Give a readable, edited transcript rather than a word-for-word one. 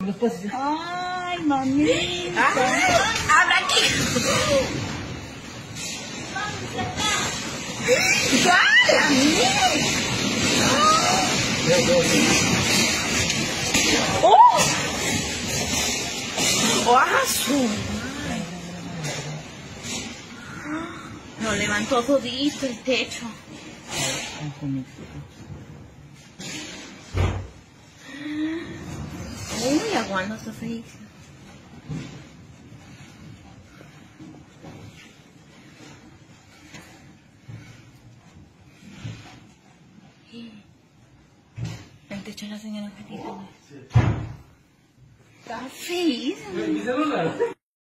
Ay, mamita. ¡Abra aquí! ¡Ay, amiga! ¡Oh! ¡Oh, azul! Lo levantó todito el techo. Uy, aguanta esta feliz. El techo de la señora feliz. Está feliz.